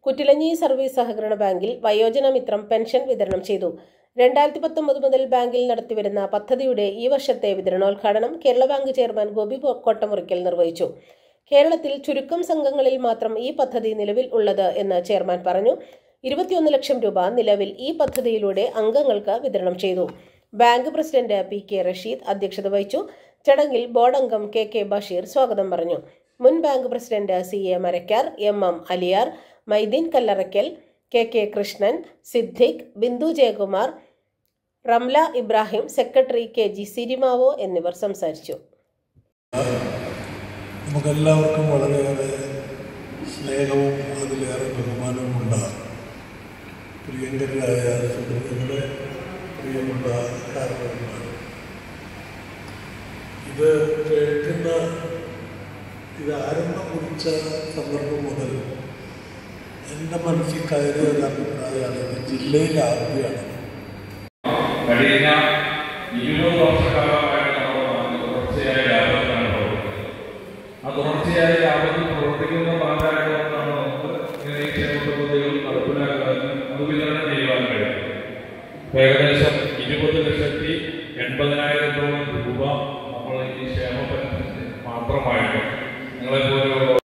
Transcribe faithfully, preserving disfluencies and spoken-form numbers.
Kuttilanji service സഹകരണ ബാങ്കിൽ വയോജന മിത്രം പെൻഷൻ വിതരണം ചെയ്തു. രണ്ടായിരത്തി പത്തൊമ്പത് മുതൽ ബാങ്കിൽ നടത്തിവരുന്ന പദ്ധതിയുടെ ഈ വർഷത്തെ വിതരണോദ്ഘാടനം കേരള ബാങ്ക് ചെയർമാൻ ഗോപി കോട്ടമുറിക്കൽ നിർവഹിച്ചു. കേരളത്തിൽ ചുരുക്കം സംഘങ്ങളിൽ മാത്രം ഈ പദ്ധതി നിലവിൽ ഉള്ളത് എന്ന് ചെയർമാൻ പറഞ്ഞു. ഇരുപത്തിയൊന്ന് ലക്ഷം രൂപ നിലവിൽ ഈ പദ്ധതിയിലൂടെ അംഗങ്ങൾക്ക് വിതരണം ചെയ്തു. Bank president P K Rasheed അധ്യക്ഷത വഹിച്ചു. ചടങ്ങിൽ ബോർഡ് അംഗം കെ കെ ബഷീർ സ്വാഗതം പറഞ്ഞു. മുൻ bank president C A Marakkar, M M Aliyar, Maideen Kallarakkal, K K Krishnan, Siddique, Bindu Jayakumar, Ramla Ibrahim, secretary K G Sirimavo എന്നിവർ സംസാരിച്ചു. നമുക്കെല്ലാവർക്കും വളരെയേറെ സ്നേഹവും അതിലേറെ ബഹുമാനവും ഉണ്ടാകും. പ്രിയങ്കരായ സുഹൃത്തുക്കളെ, പ്രിയമുള്ള കാരണവന്മാർ, ഇത് കേൾക്കുന്ന ഇത് ആരംഭം കുറിച്ച സന്ദർഭം മുതൽ എൻ്റെ മനസ്സിൽ കയറിയ ഒരു അഭിപ്രായമാണ് ഇത് ജില്ലയിലെ ആദ്യമാണ്. കഴിഞ്ഞ ഇരുപത് വർഷക്കാലമായിട്ട് നമ്മുടെ തുടർച്ചയായ ലാഭത്തിലാണ് പ്രവർത്തിക്കുന്നത്. ആ തുടർച്ചയായ ലാഭത്തിൽ പ്രവർത്തിക്കുന്ന ബാങ്കായതുകൊണ്ടാണ് നമുക്ക് ഇങ്ങനെ ഈ ക്ഷേമ പദ്ധതികൾ നടപ്പിലാക്കാനും അത് വിതരണം ചെയ്യുവാനും കഴിയും. ഏകദേശം ഇരുപത് ലക്ഷത്തി എൺപതിനായിരത്തോളം രൂപ നമ്മൾ ഈ ക്ഷേമ പെൻഷൻ മാത്രമായിട്ട് നിങ്ങളെപ്പോലെ